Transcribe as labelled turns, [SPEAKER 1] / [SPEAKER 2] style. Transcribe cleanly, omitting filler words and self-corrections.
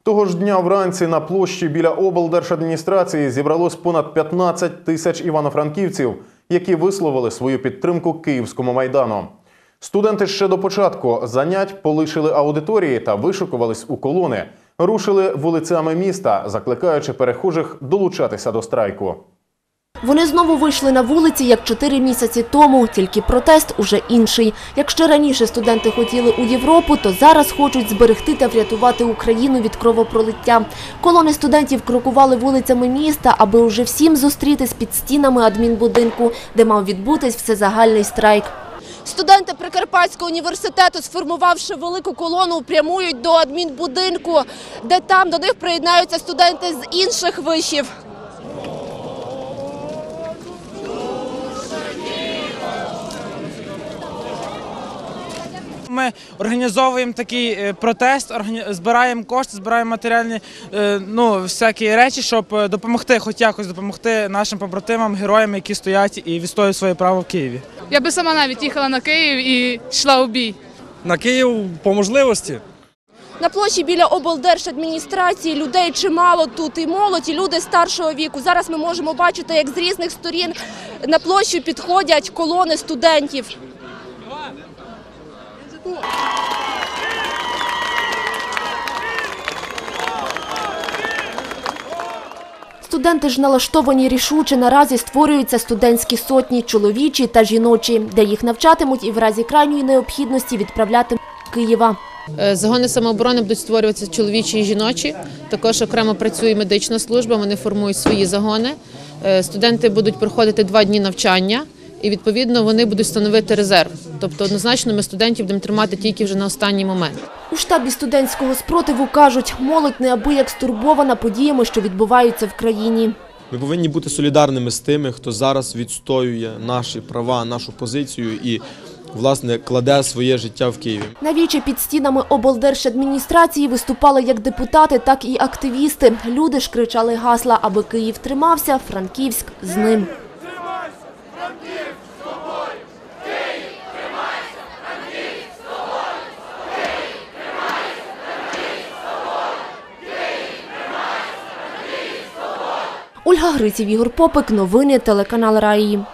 [SPEAKER 1] Того ж дня вранці на площі біля облдержадміністрації зібралось понад 15 тисяч івано-франківців, які висловили свою підтримку Київському Майдану. Студенти ще до початку занять полишили аудиторії та вишикувались у колони, рушили вулицями міста, закликаючи перехожих долучатися до страйку.
[SPEAKER 2] Вони знову вийшли на вулиці, як 4 місяці тому, тільки протест уже інший. Якщо раніше студенти хотіли у Європу, то зараз хочуть зберегти та врятувати Україну від кровопролиття. Колони студентів крокували вулицями міста, аби уже всім зустрітись під стінами адмінбудинку, де мав відбутись всезагальний страйк. Студенти Прикарпатського університету, сформувавши велику колону, прямують до адмінбудинку, де там до них приєднаються студенти з інших вишів.
[SPEAKER 3] Ми організовуємо такий протест, збираємо кошти, збираємо матеріальні всякі речі, щоб допомогти, хоч якось допомогти нашим побратимам, героям, які стоять і відстоюють своє право в Києві.
[SPEAKER 4] Я би сама навіть їхала на Київ і йшла у бій.
[SPEAKER 5] На Київ по можливості.
[SPEAKER 2] На площі біля облдержадміністрації людей чимало тут, і молодь, і люди старшого віку. Зараз ми можемо бачити, як з різних сторін на площу підходять колони студентів. Студенти ж налаштовані рішуче. Наразі створюються студентські сотні, чоловічі та жіночі, де їх навчатимуть і в разі крайньої необхідності відправлятимуть до Києва.
[SPEAKER 6] Загони самооборони будуть створюватися чоловічі і жіночі. Також окремо працює медична служба, вони формують свої загони. Студенти будуть проходити 2 дні навчання і, відповідно, вони будуть становити резерв. Тобто, однозначно, ми студентів будемо тримати тільки вже на останній момент.
[SPEAKER 2] У штабі студентського спротиву кажуть, молодь неабияк стурбована подіями, що відбуваються в країні.
[SPEAKER 7] Ми повинні бути солідарними з тими, хто зараз відстоює наші права, нашу позицію і, власне, кладе своє життя в Києві.
[SPEAKER 2] Навіче під стінами облдержадміністрації виступали як депутати, так і активісти. Люди ж кричали гасла, аби Київ тримався, Франківськ з ним. Ольга Гриців, Ігор Попик. Новини телеканал Раї.